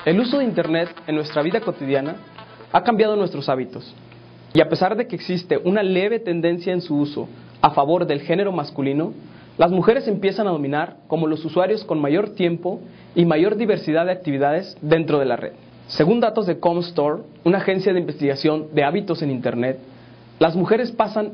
El uso de Internet en nuestra vida cotidiana ha cambiado nuestros hábitos. Y a pesar de que existe una leve tendencia en su uso a favor del género masculino, las mujeres empiezan a dominar como los usuarios con mayor tiempo y mayor diversidad de actividades dentro de la red. Según datos de Comscore, una agencia de investigación de hábitos en Internet, las mujeres pasan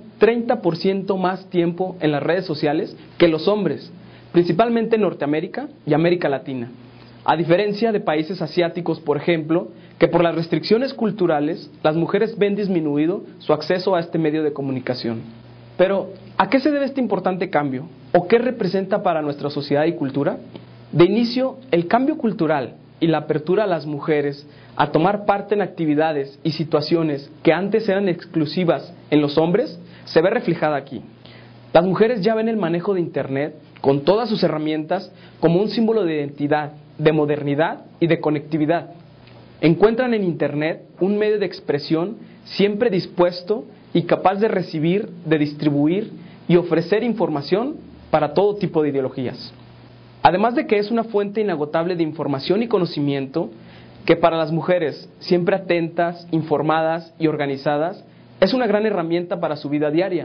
30% más tiempo en las redes sociales que los hombres, principalmente en Norteamérica y América Latina. A diferencia de países asiáticos, por ejemplo, que por las restricciones culturales, las mujeres ven disminuido su acceso a este medio de comunicación. Pero, ¿a qué se debe este importante cambio? ¿O qué representa para nuestra sociedad y cultura? De inicio, el cambio cultural y la apertura a las mujeres a tomar parte en actividades y situaciones que antes eran exclusivas en los hombres, se ve reflejada aquí. Las mujeres ya ven el manejo de Internet, con todas sus herramientas, como un símbolo de identidad, de modernidad y de conectividad. Encuentran en Internet un medio de expresión siempre dispuesto y capaz de recibir, de distribuir y ofrecer información para todo tipo de ideologías. Además de que es una fuente inagotable de información y conocimiento, que para las mujeres, siempre atentas, informadas y organizadas, es una gran herramienta para su vida diaria.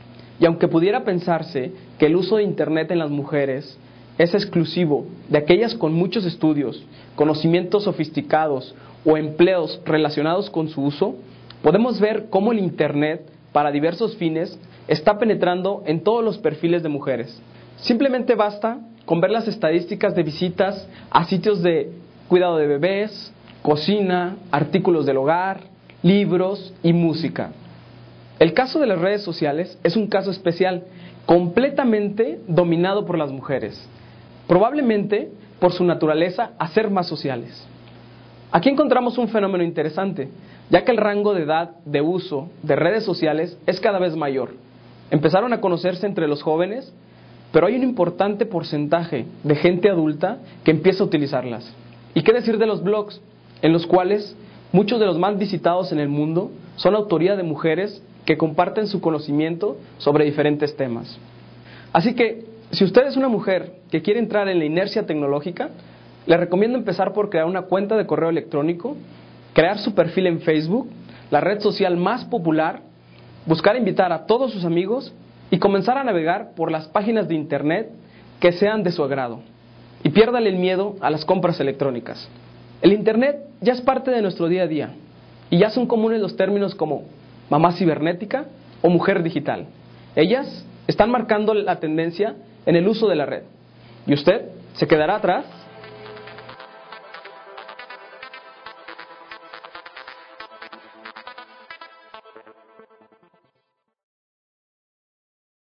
Y aunque pudiera pensarse que el uso de Internet en las mujeres es exclusivo de aquellas con muchos estudios, conocimientos sofisticados o empleos relacionados con su uso, podemos ver cómo el Internet, para diversos fines, está penetrando en todos los perfiles de mujeres. Simplemente basta con ver las estadísticas de visitas a sitios de cuidado de bebés, cocina, artículos del hogar, libros y música. El caso de las redes sociales es un caso especial, completamente dominado por las mujeres, probablemente por su naturaleza a ser más sociales. Aquí encontramos un fenómeno interesante, ya que el rango de edad de uso de redes sociales es cada vez mayor. Empezaron a conocerse entre los jóvenes, pero hay un importante porcentaje de gente adulta que empieza a utilizarlas. ¿Y qué decir de los blogs, en los cuales muchos de los más visitados en el mundo son autoría de mujeres que comparten su conocimiento sobre diferentes temas? Así que, si usted es una mujer que quiere entrar en la inercia tecnológica, le recomiendo empezar por crear una cuenta de correo electrónico, crear su perfil en Facebook, la red social más popular, buscar invitar a todos sus amigos y comenzar a navegar por las páginas de Internet que sean de su agrado. Y piérdale el miedo a las compras electrónicas. El Internet ya es parte de nuestro día a día y ya son comunes los términos como mamá cibernética o mujer digital. Ellas están marcando la tendencia en el uso de la red. ¿Y usted se quedará atrás?